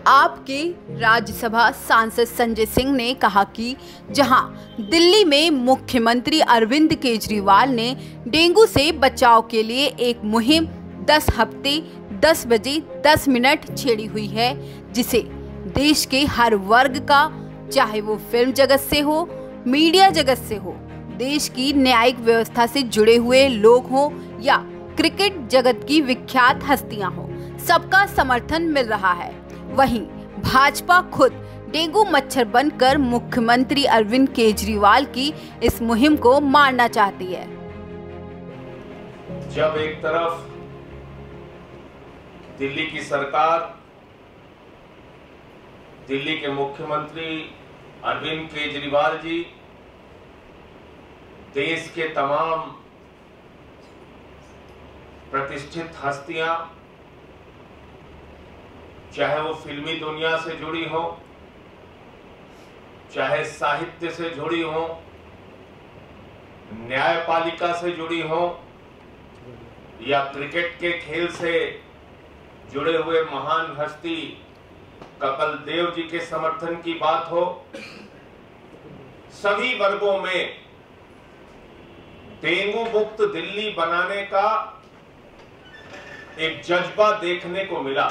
आपके राज्यसभा सांसद संजय सिंह ने कहा कि जहां दिल्ली में मुख्यमंत्री अरविंद केजरीवाल ने डेंगू से बचाव के लिए एक मुहिम 10 हफ्ते 10 बजे 10 मिनट छेड़ी हुई है, जिसे देश के हर वर्ग का, चाहे वो फिल्म जगत से हो, मीडिया जगत से हो, देश की न्यायिक व्यवस्था से जुड़े हुए लोग हों या क्रिकेट जगत की विख्यात हस्तियां हों, सबका समर्थन मिल रहा है। वहीं भाजपा खुद डेंगू मच्छर बनकर मुख्यमंत्री अरविंद केजरीवाल की इस मुहिम को मारना चाहती है। जब एक तरफ दिल्ली की सरकार, दिल्ली के मुख्यमंत्री अरविंद केजरीवाल जी देश के तमाम प्रतिष्ठित हस्तियां, चाहे वो फिल्मी दुनिया से जुड़ी हो, चाहे साहित्य से जुड़ी हो, न्यायपालिका से जुड़ी हो, या क्रिकेट के खेल से जुड़े हुए महान हस्ती कपिल देव जी के समर्थन की बात हो, सभी वर्गों में डेंगू मुक्त दिल्ली बनाने का एक जज्बा देखने को मिला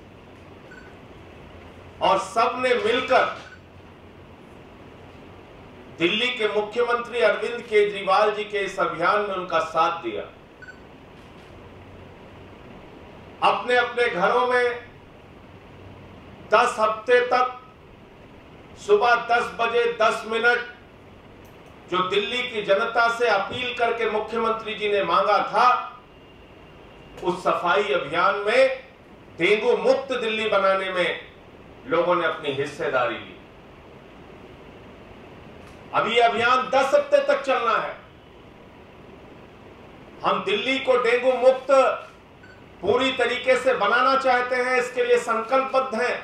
और सबने मिलकर दिल्ली के मुख्यमंत्री अरविंद केजरीवाल जी के इस अभियान में उनका साथ दिया। अपने अपने घरों में 10 हफ्ते तक सुबह 10 बजे 10 मिनट जो दिल्ली की जनता से अपील करके मुख्यमंत्री जी ने मांगा था, उस सफाई अभियान में डेंगू मुक्त दिल्ली बनाने में लोगों ने अपनी हिस्सेदारी ली। अब ये अभियान 10 हफ्ते तक चलना है। हम दिल्ली को डेंगू मुक्त पूरी तरीके से बनाना चाहते हैं, इसके लिए संकल्पबद्ध हैं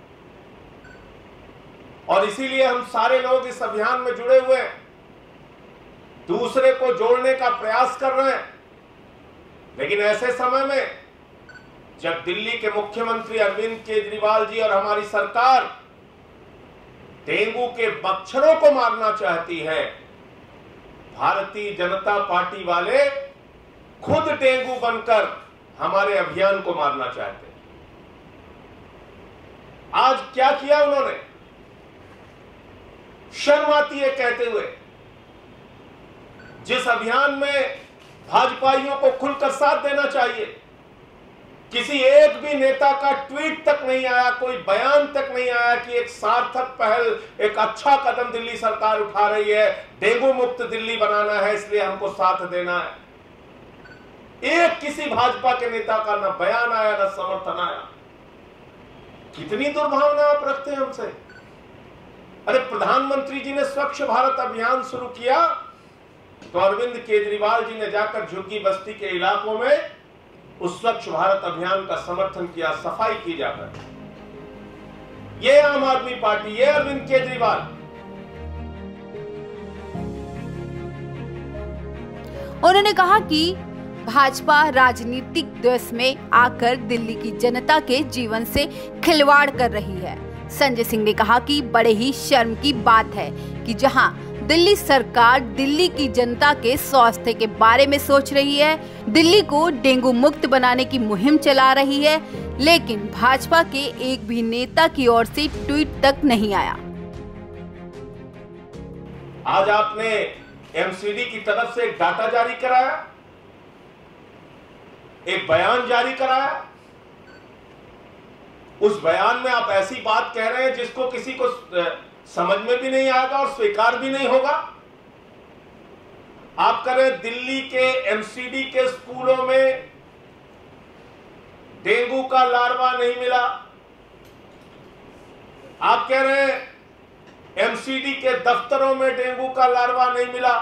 और इसीलिए हम सारे लोग इस अभियान में जुड़े हुए हैं, दूसरे को जोड़ने का प्रयास कर रहे हैं। लेकिन ऐसे समय में जब दिल्ली के मुख्यमंत्री अरविंद केजरीवाल जी और हमारी सरकार डेंगू के मच्छरों को मारना चाहती है, भारतीय जनता पार्टी वाले खुद डेंगू बनकर हमारे अभियान को मारना चाहते हैं। आज क्या किया उन्होंने? शर्म आती है कहते हुए, जिस अभियान में भाजपाइयों को खुलकर साथ देना चाहिए, किसी एक भी नेता का ट्वीट तक नहीं आया, कोई बयान तक नहीं आया कि एक सार्थक पहल, एक अच्छा कदम दिल्ली सरकार उठा रही है, डेंगू मुक्त दिल्ली बनाना है, इसलिए हमको साथ देना है। एक किसी भाजपा के नेता का न बयान आया, न समर्थन आया। कितनी दुर्भावना आप रखते हैं हमसे। अरे प्रधानमंत्री जी ने स्वच्छ भारत अभियान शुरू किया तो अरविंद केजरीवाल जी ने जाकर झुग्गी बस्ती के इलाकों में उस स्वच्छ भारत अभियान का समर्थन किया, सफाई की जाकर। ये आम आदमी पार्टी, ये अरविंद केजरीवाल। उन्होंने कहा कि भाजपा राजनीतिक द्वंद्व में आकर दिल्ली की जनता के जीवन से खिलवाड़ कर रही है। संजय सिंह ने कहा कि बड़े ही शर्म की बात है कि जहां दिल्ली सरकार दिल्ली की जनता के स्वास्थ्य के बारे में सोच रही है, दिल्ली को डेंगू मुक्त बनाने की मुहिम चला रही है, लेकिन भाजपा के एक भी नेता की ओर से ट्वीट तक नहीं आया। आज आपने एमसीडी की तरफ से एक डाटा जारी कराया, एक बयान जारी कराया। उस बयान में आप ऐसी बात कह रहे हैं जिसको किसी को समझ में भी नहीं आएगा और स्वीकार भी नहीं होगा। आप कह रहे हैं दिल्ली के एमसीडी के स्कूलों में डेंगू का लार्वा नहीं मिला। आप कह रहे हैं एमसीडी के दफ्तरों में डेंगू का लार्वा नहीं मिला।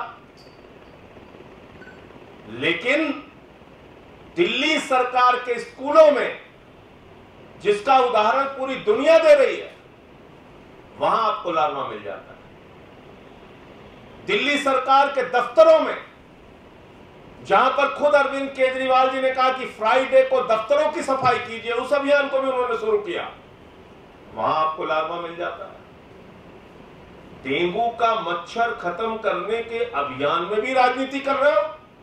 लेकिन दिल्ली सरकार के स्कूलों में, जिसका उदाहरण पूरी दुनिया दे रही है, वहां आपको लार्वा मिल जाता है। दिल्ली सरकार के दफ्तरों में, जहां पर खुद अरविंद केजरीवाल जी ने कहा कि फ्राइडे को दफ्तरों की सफाई कीजिए, उस अभियान को भी उन्होंने शुरू किया। वहां आपको लार्वा मिल जाता है। डेंगू का मच्छर खत्म करने के अभियान में भी राजनीति कर रहे हो।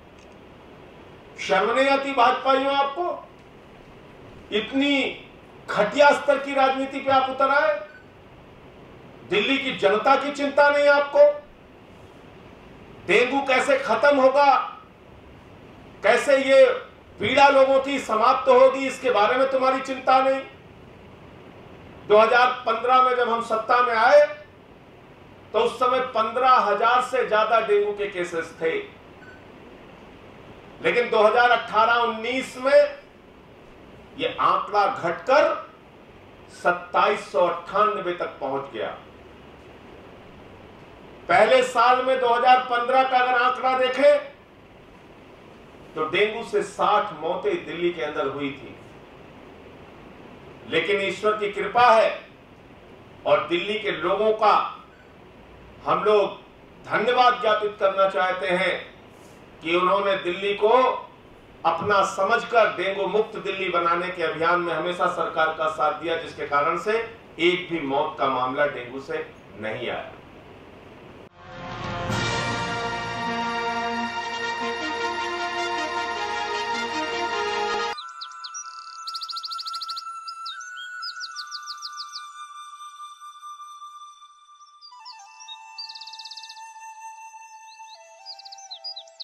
शर्म नहीं आती भाजपाइयों आपको? इतनी घटिया स्तर की राजनीति पे आप उतर आए। दिल्ली की जनता की चिंता नहीं आपको? डेंगू कैसे खत्म होगा, कैसे ये पीड़ा लोगों की समाप्त होगी, इसके बारे में तुम्हारी चिंता नहीं। 2015 में जब हम सत्ता में आए तो उस समय 15,000 से ज्यादा डेंगू के केसेस थे, लेकिन 2018-19 में ये आंकड़ा घटकर 2798 तक पहुंच गया। पहले साल में 2015 का अगर आंकड़ा देखें तो डेंगू से 60 मौतें दिल्ली के अंदर हुई थी, लेकिन ईश्वर की कृपा है और दिल्ली के लोगों का हम लोग धन्यवाद ज्ञापित करना चाहते हैं कि उन्होंने दिल्ली को अपना समझकर डेंगू मुक्त दिल्ली बनाने के अभियान में हमेशा सरकार का साथ दिया, जिसके कारण से एक भी मौत का मामला डेंगू से नहीं आया।